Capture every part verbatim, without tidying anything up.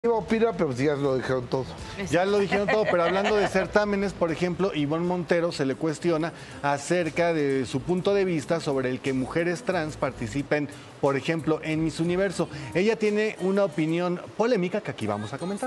Iba a opinar, pero ya lo dijeron todo. Ya lo dijeron todo, pero hablando de certámenes, por ejemplo, Ivonne Montero se le cuestiona acerca de su punto de vista sobre el que mujeres trans participen, por ejemplo, en Miss Universo. Ella tiene una opinión polémica que aquí vamos a comentar.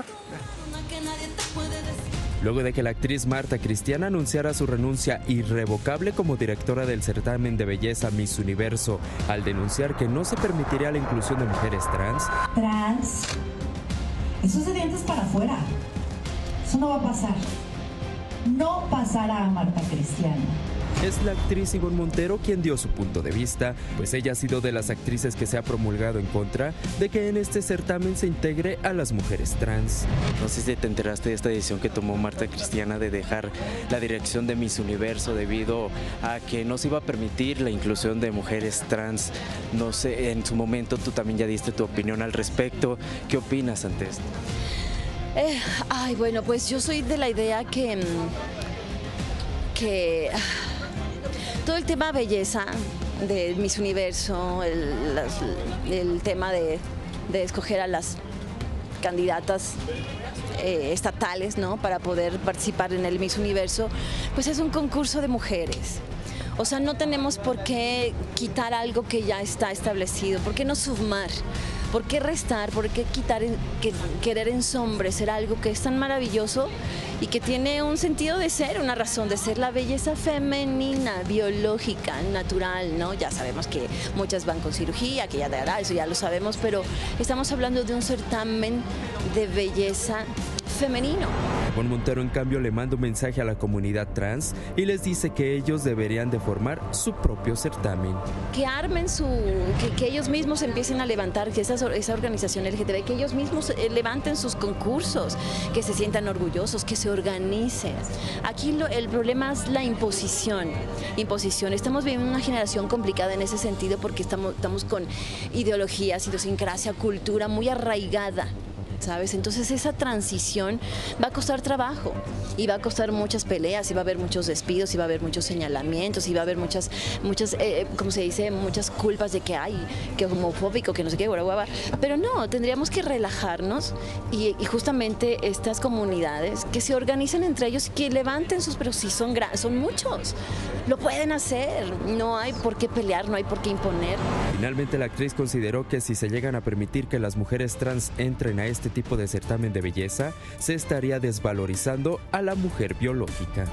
Luego de que la actriz Marta Cristiana anunciara su renuncia irrevocable como directora del certamen de belleza Miss Universo, al denunciar que no se permitiría la inclusión de mujeres trans. Trans. Eso es de dientes para afuera. Eso no va a pasar. No pasará a Marta Cristiana. Es la actriz Ivonne Montero quien dio su punto de vista, pues ella ha sido de las actrices que se ha promulgado en contra de que en este certamen se integre a las mujeres trans. No sé si te enteraste de esta decisión que tomó Marta Cristiana de dejar la dirección de Miss Universo debido a que no se iba a permitir la inclusión de mujeres trans. No sé, en su momento tú también ya diste tu opinión al respecto. ¿Qué opinas ante esto? Eh, ay, bueno, pues yo soy de la idea que... que todo el tema belleza de Miss Universo, el, las, el tema de, de escoger a las candidatas eh, estatales, ¿no?, para poder participar en el Miss Universo, pues es un concurso de mujeres. O sea, no tenemos por qué quitar algo que ya está establecido, ¿por qué no sumar? ¿Por qué restar? ¿Por qué quitar, que, querer ensombrecer algo que es tan maravilloso y que tiene un sentido de ser, una razón de ser? La belleza femenina, biológica, natural, ¿no? Ya sabemos que muchas van con cirugía, que ya te hará, eso ya lo sabemos, pero estamos hablando de un certamen de belleza femenino. Ivonne Montero, en cambio, le manda un mensaje a la comunidad trans y les dice que ellos deberían de formar su propio certamen. Que armen su, que, que ellos mismos empiecen a levantar, que esa, esa organización L G T B, que ellos mismos eh, levanten sus concursos, que se sientan orgullosos, que se organicen. Aquí lo, el problema es la imposición, imposición. Estamos viviendo una generación complicada en ese sentido porque estamos, estamos con ideologías, idiosincrasia, cultura muy arraigada, ¿sabes? Entonces esa transición va a costar trabajo y va a costar muchas peleas y va a haber muchos despidos y va a haber muchos señalamientos y va a haber muchas, muchas eh, ¿cómo se dice? Muchas culpas de que hay, que homofóbico, que no sé qué, guau, guau, guau. Pero no, tendríamos que relajarnos y, y justamente estas comunidades que se organicen entre ellos, que levanten sus, pero sí son, son muchos, lo pueden hacer, no hay por qué pelear, no hay por qué imponer. Finalmente, la actriz consideró que si se llegan a permitir que las mujeres trans entren a este tipo de certamen de belleza, se estaría desvalorizando a la mujer biológica.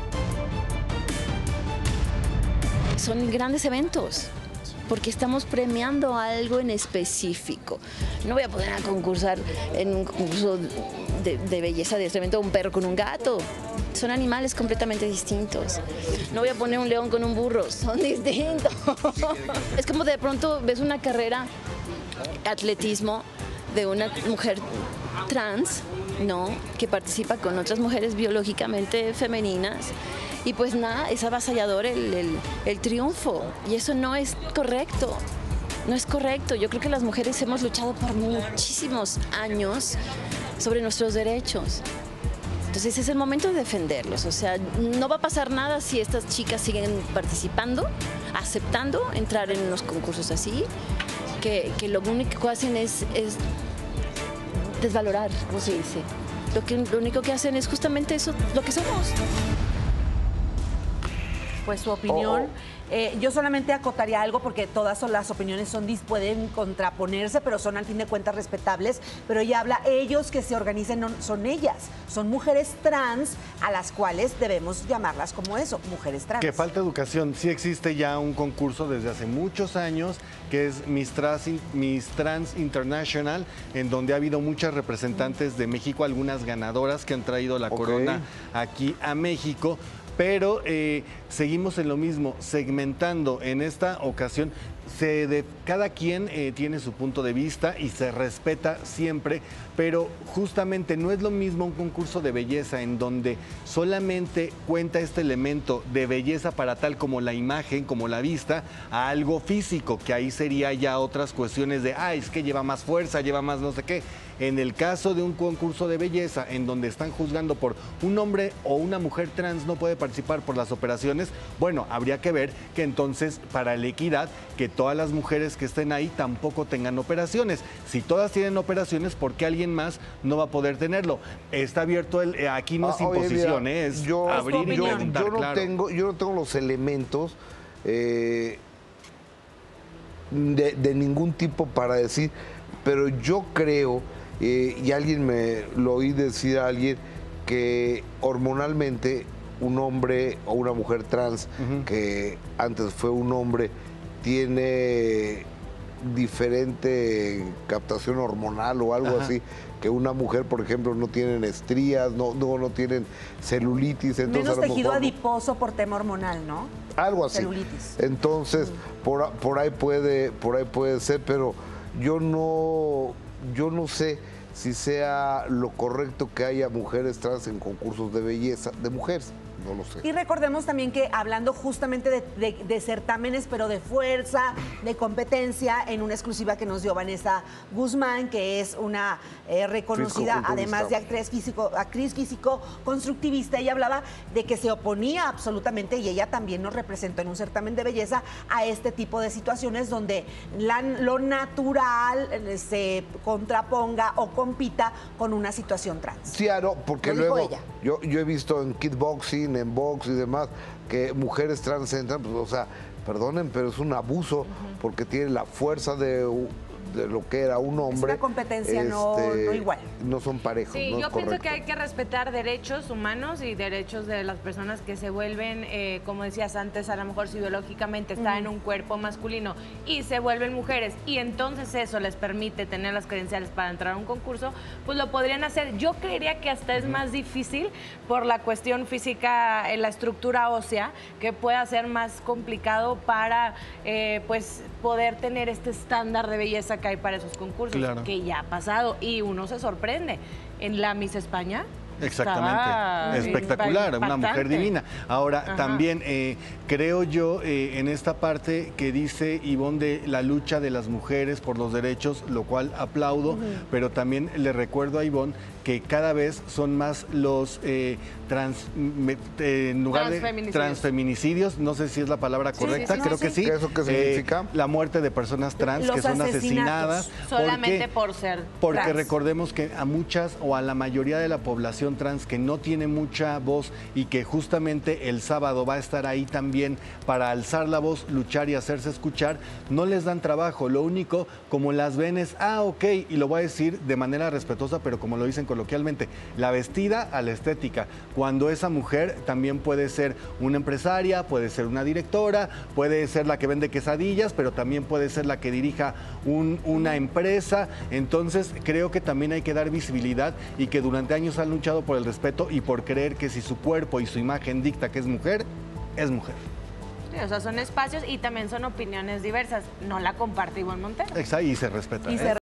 Son grandes eventos, porque estamos premiando algo en específico. No voy a poner a concursar en un concurso de, de belleza de este evento un perro con un gato. Son animales completamente distintos. No voy a poner un león con un burro, son distintos. Es como de pronto ves una carrera, atletismo, de una mujer trans, ¿no?, que participa con otras mujeres biológicamente femeninas y pues nada, es avasallador el, el, el triunfo y eso no es correcto, no es correcto. Yo creo que las mujeres hemos luchado por muchísimos años sobre nuestros derechos. Entonces es el momento de defenderlos, o sea, no va a pasar nada si estas chicas siguen participando, aceptando entrar en unos concursos así, que, que lo único que hacen es, es desvalorar, como se dice. Lo, que, lo único que hacen es justamente eso, lo que somos. Pues su opinión. Oh, oh. Eh, yo solamente acotaría algo porque todas son, las opiniones son, pueden contraponerse, pero son al fin de cuentas respetables. Pero ella habla, ellos que se organicen no, son ellas, son mujeres trans a las cuales debemos llamarlas como eso, mujeres trans. Que falta educación. Sí existe ya un concurso desde hace muchos años que es Miss Trans, Miss Trans International, en donde ha habido muchas representantes de México, algunas ganadoras que han traído la Okay. corona aquí a México. Pero eh, seguimos en lo mismo, segmentando. En esta ocasión, se de, cada quien eh, tiene su punto de vista y se respeta siempre, pero justamente no es lo mismo un concurso de belleza en donde solamente cuenta este elemento de belleza para tal como la imagen, como la vista, a algo físico, que ahí sería ya otras cuestiones de, ah, es que lleva más fuerza, lleva más no sé qué. En el caso de un concurso de belleza en donde están juzgando por un hombre o una mujer trans no puede participar por las operaciones, bueno, habría que ver que entonces para la equidad, que todas las mujeres que estén ahí tampoco tengan operaciones. Si todas tienen operaciones, ¿por qué alguien más no va a poder tenerlo? Está abierto, el, aquí no es Ah, oye, imposición, mira, ¿eh? Es yo, abrir y yo, preguntar, yo no claro. tengo, yo no tengo los elementos eh, de, de ningún tipo para decir, pero yo creo, eh, y alguien me lo oí decir a alguien, que hormonalmente un hombre o una mujer trans uh-huh. que antes fue un hombre tiene diferente captación hormonal o algo Ajá. así, que una mujer, por ejemplo, no tienen estrías, no, no, no tienen celulitis. Entonces, menos a lo tejido mejor, adiposo por tema hormonal, ¿no? Algo así. Celulitis. Entonces, mm. por, por ahí puede, por ahí puede ser, pero yo no, yo no sé si sea lo correcto que haya mujeres trans en concursos de belleza, de mujeres. No lo sé. Y recordemos también que hablando justamente de, de, de certámenes, pero de fuerza, de competencia, en una exclusiva que nos dio Vanessa Guzmán, que es una eh, reconocida, además de actriz físico, actriz físico-constructivista, ella hablaba de que se oponía absolutamente, y ella también nos representó en un certamen de belleza, a este tipo de situaciones donde la, lo natural se contraponga o compita con una situación trans. Sí, claro, porque Lo luego yo, yo he visto en kickboxing, en box y demás, que mujeres trans entran, pues, o sea, perdonen, pero es un abuso uh-huh. porque tiene la fuerza de, de lo que era un hombre. Es una competencia este, no, no igual. No son parejos. Sí, no yo es pienso correcto. que hay que respetar derechos humanos y derechos de las personas que se vuelven, eh, como decías antes, a lo mejor si biológicamente está uh-huh. en un cuerpo masculino y se vuelven mujeres y entonces eso les permite tener las credenciales para entrar a un concurso, pues lo podrían hacer. Yo creería que hasta es más difícil por la cuestión física, en la estructura ósea, que pueda ser más complicado para eh, pues poder tener este estándar de belleza que hay para esos concursos, claro. que ya ha pasado y uno se sorprende. En la Miss España Exactamente, espectacular, una mujer divina. Ahora, Ajá. también eh, creo yo eh, en esta parte que dice Ivonne de la lucha de las mujeres por los derechos, lo cual aplaudo, uh-huh. pero también le recuerdo a Ivonne que cada vez son más los eh, trans, eh, en lugar transfeminicidios. de transfeminicidios, no sé si es la palabra correcta, sí, sí, sí, creo no, que sí. ¿Qué ¿Eso qué significa? Eh, la muerte de personas trans los que son asesinadas. Solamente por ser Porque trans. recordemos que a muchas o a la mayoría de la población trans que no tiene mucha voz y que justamente el sábado va a estar ahí también para alzar la voz, luchar y hacerse escuchar, no les dan trabajo. Lo único, como las ven es, ah, ok, y lo voy a decir de manera respetuosa, pero como lo dicen coloquialmente, la vestida a la estética, cuando esa mujer también puede ser una empresaria, puede ser una directora, puede ser la que vende quesadillas, pero también puede ser la que dirija un, una empresa. Entonces creo que también hay que dar visibilidad y que durante años han luchado por el respeto y por creer que si su cuerpo y su imagen dicta que es mujer, es mujer. Sí, o sea, son espacios y también son opiniones diversas. No la comparte Ivonne Montero. Exacto, y se respeta. Y ¿eh? se